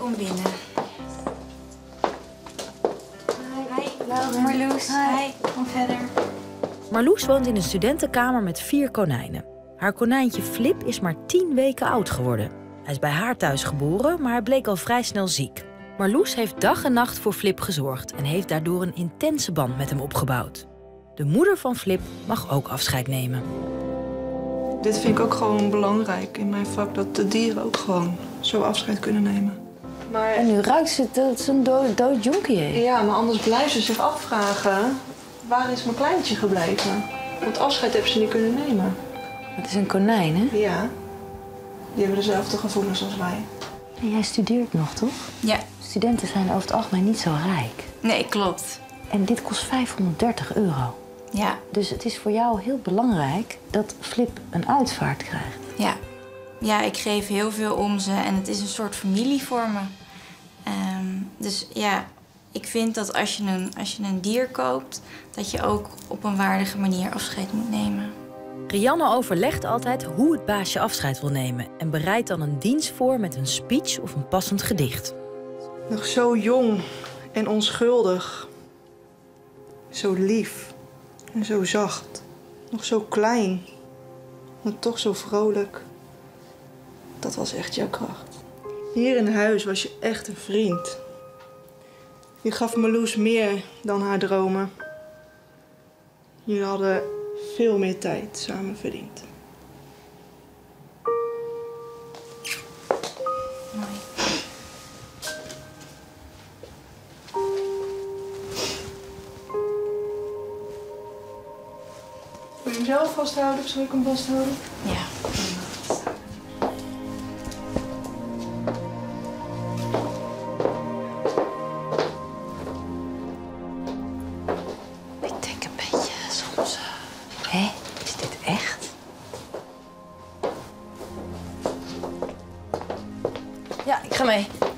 Kom binnen. Hi, Marloes. Hi, kom verder. Marloes woont in een studentenkamer met 4 konijnen. Haar konijntje Flip is maar 10 weken oud geworden. Hij is bij haar thuis geboren, maar hij bleek al vrij snel ziek. Marloes heeft dag en nacht voor Flip gezorgd en heeft daardoor een intense band met hem opgebouwd. De moeder van Flip mag ook afscheid nemen. Dit vind ik ook gewoon belangrijk in mijn vak, dat de dieren ook gewoon zo afscheid kunnen nemen. Maar... En nu ruikt ze dat ze een dood jonkie heeft. Ja, maar anders blijven ze zich afvragen, waar is mijn kleintje gebleven? Want afscheid hebben ze niet kunnen nemen. Het is een konijn, hè? Ja, die hebben dezelfde gevoelens als wij. En jij studeert nog, toch? Ja. Studenten zijn over het algemeen niet zo rijk. Nee, klopt. En dit kost €530. Ja. Dus het is voor jou heel belangrijk dat Flip een uitvaart krijgt. Ja. Ja, ik geef heel veel om ze en het is een soort familie voor me. Dus ja, ik vind dat als je een dier koopt, dat je ook op een waardige manier afscheid moet nemen. Rianne overlegt altijd hoe het baasje afscheid wil nemen en bereidt dan een dienst voor met een speech of een passend gedicht. Nog zo jong en onschuldig. Zo lief en zo zacht. Nog zo klein, maar toch zo vrolijk. Dat was echt jouw kracht. Hier in huis was je echt een vriend. Je gaf Marloes meer dan haar dromen. Jullie hadden veel meer tijd samen verdiend. Mooi. Wil je hem zelf vasthouden of zal ik hem vasthouden? Ja. Ik denk een beetje soms... Hé, is dit echt? Ja, ik ga mee.